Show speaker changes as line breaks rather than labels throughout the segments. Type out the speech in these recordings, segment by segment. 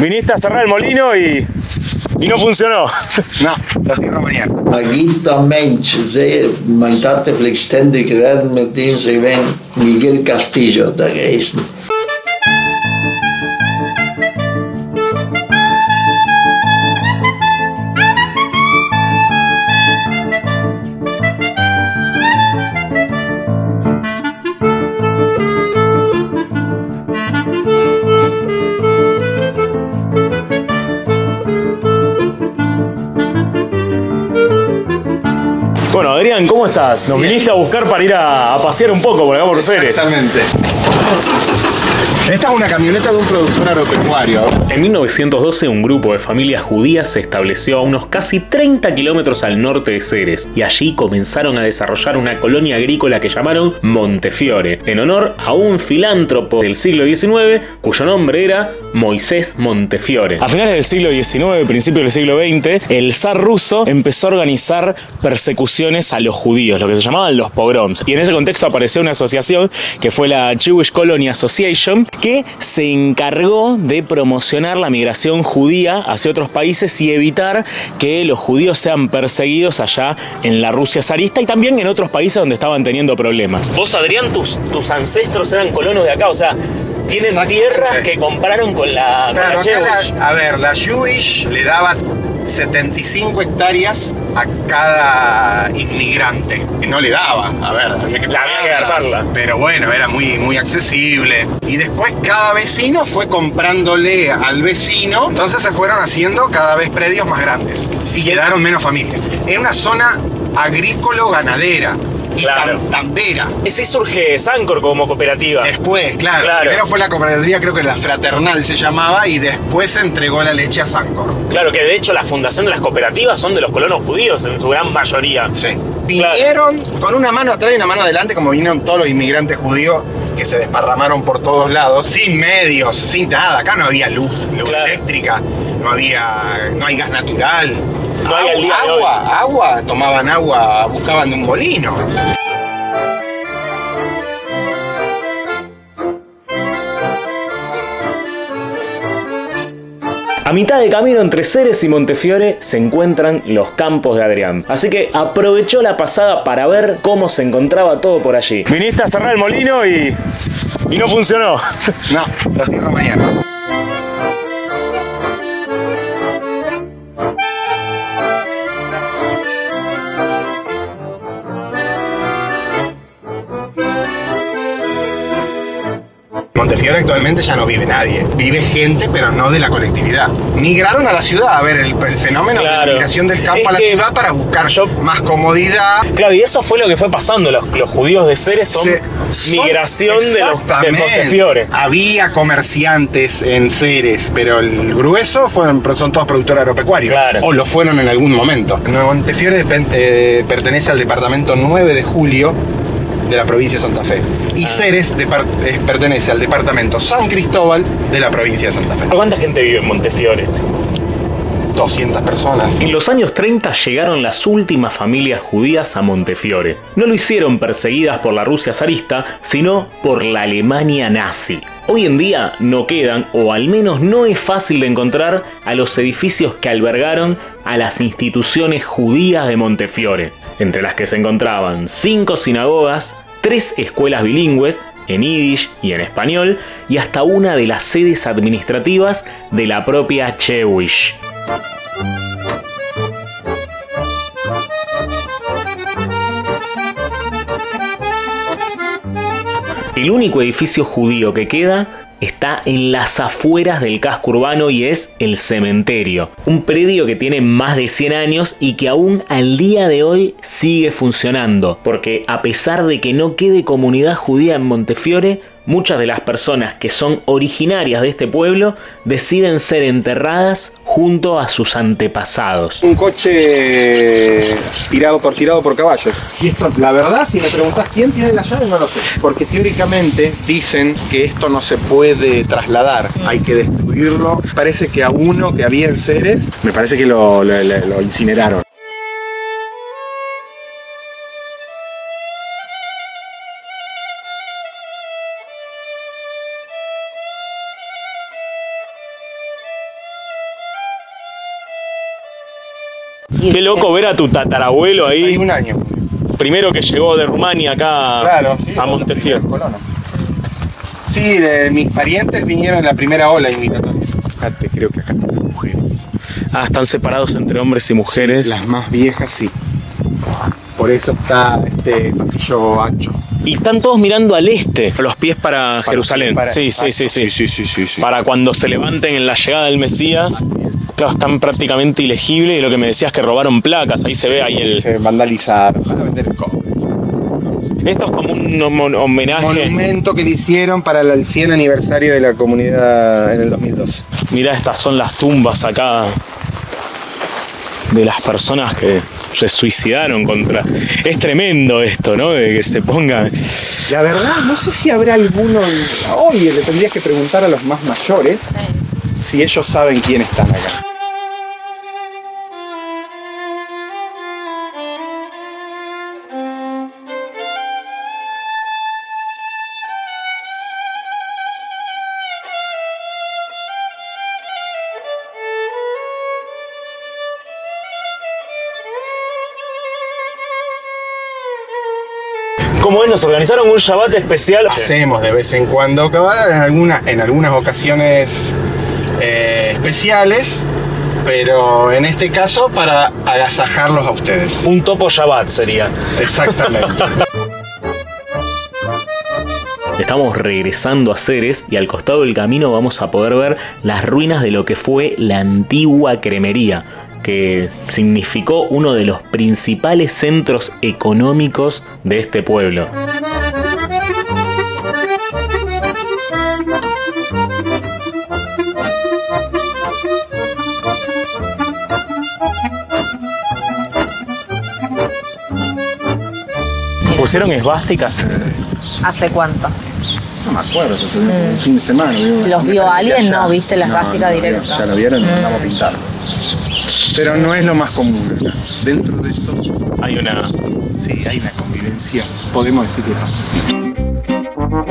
Viniste a cerrar el molino y no funcionó.
No, lo cierro mañana.
Ein guter Mensch, mein Tate pflegt ständig reden mit ihm, sie werden Miguel Castillo da gewesen.
Bueno, Adrián, ¿cómo estás? Nos viniste a buscar para ir a pasear un poco por acá por Ceres.
Exactamente. Esta es una camioneta de un productor agropecuario.
En 1912, un grupo de familias judías se estableció a unos casi 30 kilómetros al norte de Ceres y allí comenzaron a desarrollar una colonia agrícola que llamaron Montefiore, en honor a un filántropo del siglo XIX cuyo nombre era Moisés Montefiore. A finales del siglo XIX, principios del siglo XX, el zar ruso empezó a organizar persecuciones a los judíos, lo que se llamaban los pogroms. Y en ese contexto apareció una asociación que fue la Jewish Colony Association, que se encargó de promocionar la migración judía hacia otros países y evitar que los judíos sean perseguidos allá en la Rusia zarista y también en otros países donde estaban teniendo problemas. Vos, Adrián, tus ancestros eran colonos de acá, o sea, tienen tierras que compraron con la,
Claro,
con la
acá a ver, la Jewish le daba 75 hectáreas a cada inmigrante, que no le daba, a ver, había que pagarlas, pero bueno, era muy accesible. Y después cada vecino fue comprándole al vecino, entonces se fueron haciendo cada vez predios más grandes y quedaron menos familias. Es una zona agrícola-ganadera y tambera.
Ese surge Sancor como cooperativa.
Después, claro. Primero fue la cooperativa, creo que la Fraternal se llamaba, y después se entregó la leche a Sancor.
Claro, que de hecho la fundación de las cooperativas son de los colonos judíos en su gran mayoría.
Sí. Vinieron con una mano atrás y una mano adelante, como vinieron todos los inmigrantes judíos que se desparramaron por todos lados, sin medios, sin nada. Acá no había luz eléctrica, no hay gas natural.
No hay
agua, tomaban agua, buscaban de un molino.
A mitad de camino entre Ceres y Montefiore se encuentran los campos de Adrián. Así que aprovechó la pasada para ver cómo se encontraba todo por allí. Viniste a cerrar el molino y no funcionó.
No, lo cierro mañana. Montefiore actualmente ya no vive nadie. Vive gente, pero no de la colectividad. Migraron a la ciudad a ver el fenómeno de la migración del campo a la ciudad para buscar más comodidad.
Claro, y eso fue lo que fue pasando. Los judíos de Ceres son migración de Montefiore.
Había comerciantes en Ceres, pero el grueso son todos productores agropecuarios.
Claro.
O lo fueron en algún momento. Montefiore pertenece al departamento 9 de Julio de la provincia de Santa Fe. Y Ceres pertenece al departamento San Cristóbal de la provincia de Santa Fe.
¿Cuánta gente vive en Montefiore?
200 personas.
En los años 30 llegaron las últimas familias judías a Montefiore. No lo hicieron perseguidas por la Rusia zarista, sino por la Alemania nazi. Hoy en día no quedan, o al menos no es fácil de encontrar, a los edificios que albergaron a las instituciones judías de Montefiore, entre las que se encontraban 5 sinagogas, 3 escuelas bilingües, en yiddish y en español, y hasta una de las sedes administrativas de la propia Jewish. El único edificio judío que queda está en las afueras del casco urbano y es el cementerio. Un predio que tiene más de 100 años y que aún al día de hoy sigue funcionando. Porque a pesar de que no quede comunidad judía en Montefiore, muchas de las personas que son originarias de este pueblo deciden ser enterradas junto a sus antepasados.
Un coche tirado por caballos. Y esto, la verdad, si me preguntás quién tiene la llave, no lo sé. Porque teóricamente dicen que esto no se puede trasladar, hay que destruirlo. Parece que a uno que había en Ceres, me parece que lo incineraron.
Qué loco ver a tu tatarabuelo ahí.
Hay un año.
Primero que llegó de Rumania acá,
Claro, sí,
a Montefiore.
Sí, mis parientes vinieron en la primera ola inmigratoria. Fíjate, creo que acá están las mujeres.
Ah, están separados entre hombres y mujeres.
Sí, las más viejas, sí. Por eso está este pasillo ancho.
Y están todos mirando al este, los pies para Jerusalén. Sí. Para cuando se levanten en la llegada del Mesías. Claro, están prácticamente ilegibles, y lo que me decías es que robaron placas, ahí se ve ahí el...
Se vandalizaron para vender el cobre.
Esto es como un homenaje.
Monumento que le hicieron para el 100 aniversario de la comunidad en el 2012.
Mirá, estas son las tumbas acá de las personas que se suicidaron contra... Es tremendo esto, ¿no? De que se ponga...
La verdad, no sé si habrá alguno... Hoy le tendrías que preguntar a los más mayores si ellos saben quién están acá.
Como es, nos organizaron un Shabbat especial.
Hacemos de vez en cuando, en algunas ocasiones especiales, pero en este caso para agasajarlos a ustedes.
Un topo Shabbat sería.
Exactamente.
Estamos regresando a Ceres y al costado del camino vamos a poder ver las ruinas de lo que fue la antigua cremería, que significó uno de los principales centros económicos de este pueblo. ¿Pusieron esvásticas?
¿Hace cuánto?
No me acuerdo, eso fue un fin de semana.
¿Los vio alguien? No, ¿viste la esvástica directa?
Ya lo vieron y mandamos a pintar. Pero no es lo más común acá. Dentro de esto
Hay una...
sí, hay una convivencia, podemos decir que pacífica.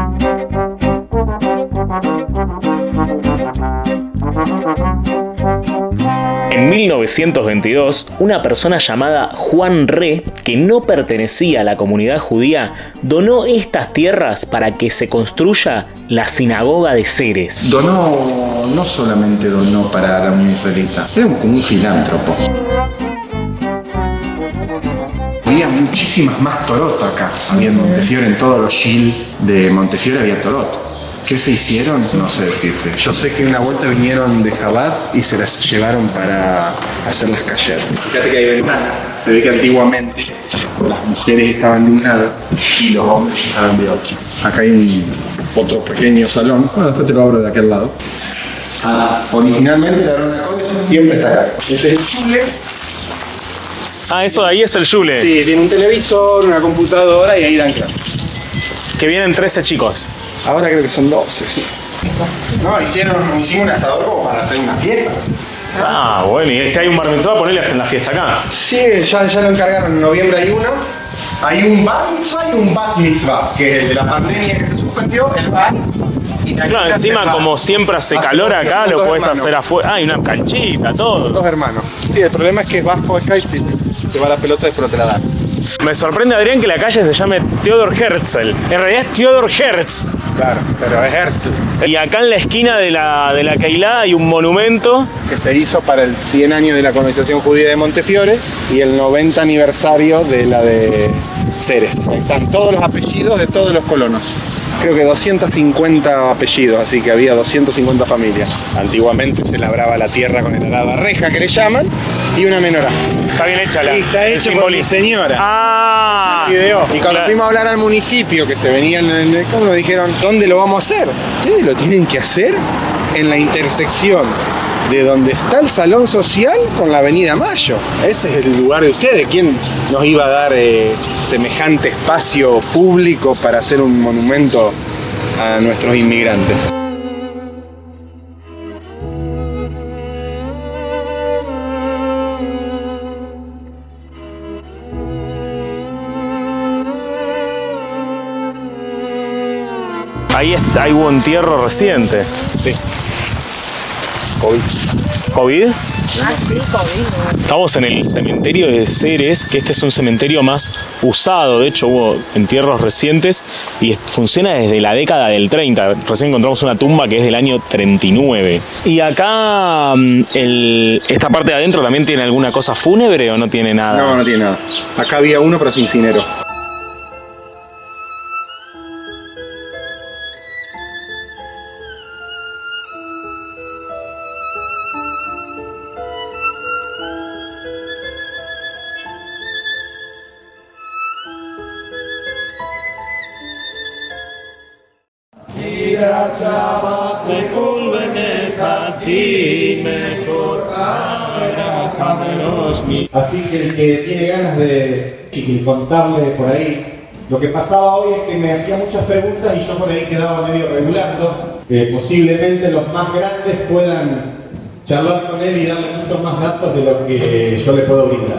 En 1922, una persona llamada Juan Re, que no pertenecía a la comunidad judía, donó estas tierras para que se construya la sinagoga de Ceres.
Donó, no solamente donó para la Unión Israelita, era como un filántropo. Había muchísimas más Torot acá. Había en Montefiore, en todos los shil de Montefiore había Torot. ¿Qué se hicieron? No sé decirte. Yo sé que una vuelta vinieron de Jabat y se las llevaron para hacer las calles. Fíjate que hay ventanas. Se ve que antiguamente las mujeres estaban de un lado y los hombres estaban de otro. Acá hay otro pequeño salón. Bueno, después te lo abro de aquel lado. Originalmente la Arona College siempre está acá. Este es el chule.
Ah, eso de ahí es el Yule.
Sí, tiene un televisor, una computadora y ahí dan clases.
Que vienen 13 chicos.
Ahora creo que son 12, sí. No, hicimos un asador como para hacer una fiesta.
Ah, bueno, y si hay un bar mitzvah, ponele, hacen la fiesta acá.
Sí, ya lo encargaron, en noviembre hay uno. Hay un bar mitzvah y un bat mitzvah, que es el de la pandemia que se suspendió, el bar.
Claro, encima como siempre hace calor acá, lo puedes hacer afuera. Ah, y una canchita, todo.
Dos hermanos. Sí, el problema es que es vasco acá y te va la pelota y después te la dan.
Me sorprende, Adrián, que la calle se llame Theodor Herzl. En realidad es Theodor Herz.
Claro, pero es Herzl.
Y acá en la esquina de la Keilah hay un monumento
Que se hizo para el 100 años de la colonización judía de Montefiore y el 90 aniversario de la de Ceres. Ahí están todos los apellidos de todos los colonos. Creo que 250 apellidos, así que había 250 familias. Antiguamente se labraba la tierra con el arado a reja, que le llaman, y una menorá.
está bien hecha
Sí, está hecho por mi señora.
Ah,
Video. Y cuando
claro.
fuimos a hablar al municipio, que se venían en el campo, nos dijeron, ¿dónde lo vamos a hacer? Ustedes lo tienen que hacer en la intersección de donde está el salón social con la avenida Mayo. Ese es el lugar de ustedes. ¿Quién nos iba a dar semejante espacio público para hacer un monumento a nuestros inmigrantes?
Ahí está, hay un entierro reciente.
Sí.
¿COVID?
Ah, sí, COVID.
Estamos en el cementerio de Ceres, que este es un cementerio más usado. De hecho, hubo entierros recientes y funciona desde la década del 30. Recién encontramos una tumba que es del año 39. Y acá, esta parte de adentro también tiene alguna cosa fúnebre o no tiene nada.
No, no tiene nada. Acá había uno, pero se incineró.
Así que el que tiene ganas de contarle por ahí, lo que pasaba hoy es que me hacía muchas preguntas y yo por ahí quedaba medio regulando. Posiblemente los más grandes puedan charlar con él y darle muchos más datos de lo que yo le puedo brindar.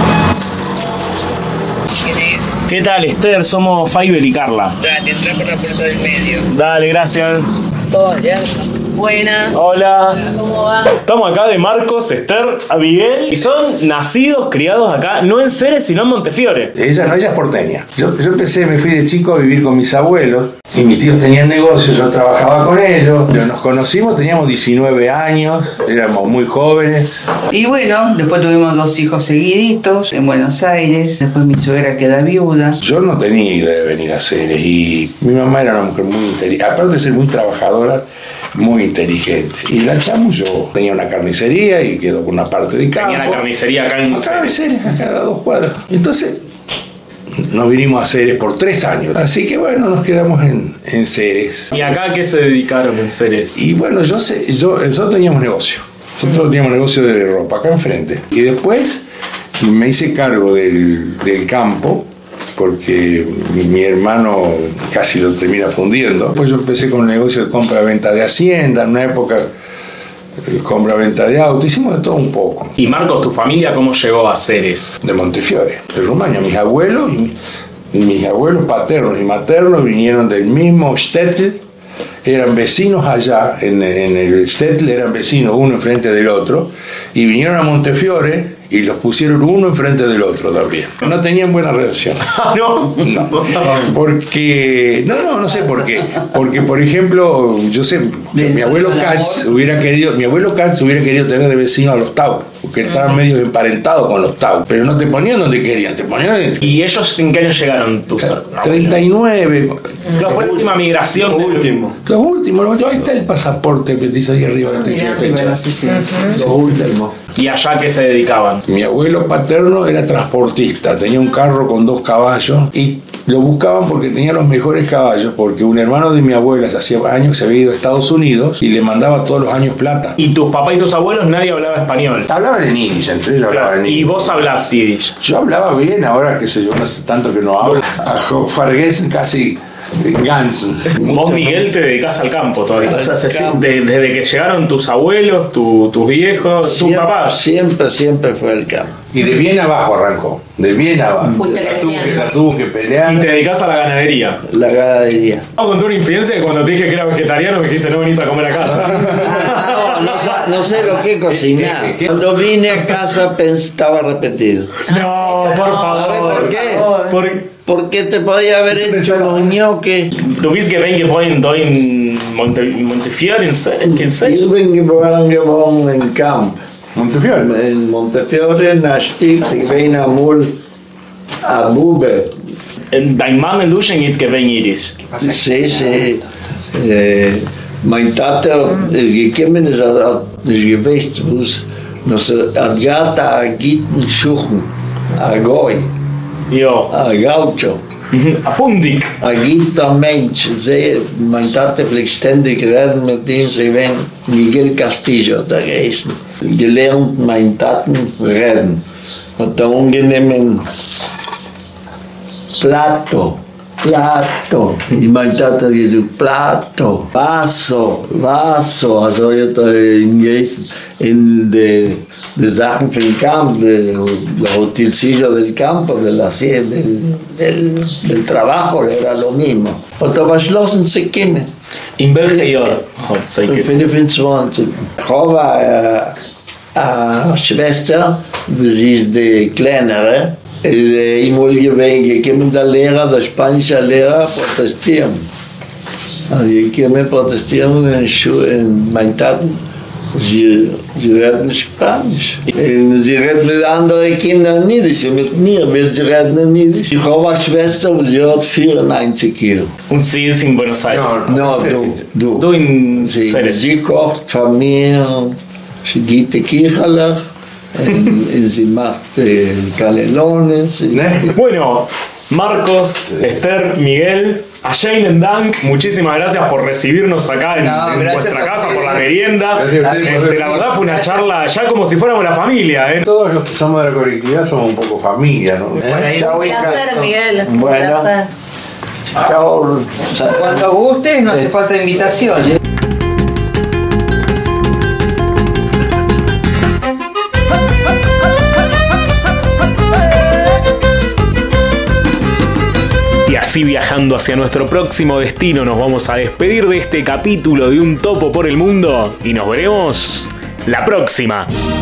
¿Qué tal, Esther? Somos Faiber y Carla.
Dale, entra por la puerta del medio.
Dale, gracias.
Todo bien. Buenas.
Hola.
¿Cómo va?
Estamos acá de Marcos, Esther, Miguel. Y son nacidos, criados acá, no en Ceres, sino en Montefiore.
Ella es porteña. Yo me fui de chico a vivir con mis abuelos. Y mis tíos tenían negocios, yo trabajaba con ellos. Nos conocimos, teníamos 19 años, éramos muy jóvenes.
Y bueno, después tuvimos 2 hijos seguiditos en Buenos Aires. Después mi suegra queda viuda.
Yo no tenía idea de venir a Ceres y mi mamá era una mujer muy inteligente, aparte de ser muy trabajadora, muy inteligente. Y la Chamuyo tenía una carnicería y quedó con una parte de campo.
Tenía la carnicería acá en
Ceres, acá a 2 cuadras. Entonces nos vinimos a Ceres por 3 años. Así que bueno, nos quedamos en Ceres.
¿Y acá a qué se dedicaron en Ceres?
Y bueno, nosotros teníamos negocio. Nosotros teníamos negocio de ropa acá enfrente. Y después me hice cargo del campo, porque mi hermano casi lo termina fundiendo. Después yo empecé con el negocio de compra-venta de hacienda, en una época compra-venta de auto, hicimos de todo un poco.
Y Marcos, ¿tu familia cómo llegó a Ceres?
De Montefiore, de Rumania. Mis abuelos paternos y maternos vinieron del mismo shtetl, eran vecinos allá, en el shtetl eran vecinos uno enfrente del otro, y vinieron a Montefiore y los pusieron uno enfrente del otro también. No tenían buena relación.
No.
No. Porque. No sé por qué. Porque, por ejemplo, yo sé que mi abuelo Katz hubiera querido tener de vecino a los Tau, porque estaban medio emparentados con los Tau. Pero no te ponían donde querían, te ponían.
¿Y ellos en qué año llegaron tus
39.
¿Cuál fue la última migración?
Los últimos, ahí está el pasaporte que dice ahí arriba. Los últimos.
¿Y allá a qué se dedicaban?
Mi abuelo paterno era transportista, tenía un carro con 2 caballos y lo buscaban porque tenía los mejores caballos, porque un hermano de mi abuela hacía años se había ido a Estados Unidos y le mandaba todos los años plata.
¿Y tus papás y tus abuelos nadie hablaba español?
Hablaban en yiddish, entre ellos hablaban en yiddish.
¿Y vos hablás yiddish?
Yo hablaba bien, ahora qué sé yo, no hace tanto que no hablo. A Fargues casi Gans.
Vos, Miguel, te dedicás al campo todavía. O sea, desde que llegaron tus abuelos, tus viejos, tus papás.
Siempre fue el campo.
Y de bien abajo arrancó. De bien abajo.
Fuiste creciendo.
La tuvo que pelear.
Y te dedicás a la ganadería.
La ganadería.
Vamos a contar una infidencia que cuando te dije que era vegetariano me dijiste no venís a comer a casa.
No sé lo que cocinar. Cuando vine a casa estaba arrepentido.
No, por favor.
¿Sabes por qué? Porque te podía haber hecho los ñoques.
Du bist geboren in Montefiore, in Ceres?
Ich bin geboren in Camp.
Montefiore.
In Montefiore, nach Stieg, ich bin einmal a Bube.
Dein Mann und du sind jetzt jiddisch.
Sí. Mein Vater gekommen ist gewesen, wo es Gata Agiten Schuchen, a Goy,
Jo.
a Gaucho.
A Pundik.
Agita Mensch, mein Vater fliegt ständig reden mit ihm, sie werden Miguel Castillo da geheißen. Gelernt mein Taten reden. Hat einen unangenehmen Plato, plato. Y mein Tata gesagt, plato, vaso, also de Sachen für den Campo, de los utensilios del campo, del trabajo, era lo mismo. Und da beschlossen sie kommen.
In welchem Jahr hat sie
In 25. Ich habe eine Schwester, sie ist die kleinere. Ich wollte gekommen, der Lehrer, der spanische Lehrer, protestieren. Also ich komme protestieren in meinen Taten. Sie reden Spanisch. Sie reden mit anderen Kindern Niedisch. Mit mir wird sie reden Niedisch. Ich habe eine Schwester, sie hat 94 Jahre.
Und sie ist in Buenos Aires?
No, du.
Du in Ceres.
Sie kocht für mir, sie geht die Kirche, sie macht canelones.
Bueno, Marcos, Esther, Miguel, Ayelen Dank, muchísimas gracias por recibirnos acá en vuestra casa, por la merienda. La verdad fue una charla ya como si fuéramos la familia.
Todos los que somos de la colectividad somos un poco familia, ¿no?
Chao,
Un placer, Miguel. Un
Bueno.
placer.
Chao.
Cuando gustes, no hace falta invitación.
Y así, viajando hacia nuestro próximo destino, nos vamos a despedir de este capítulo de Un Topo por el Mundo y nos veremos la próxima.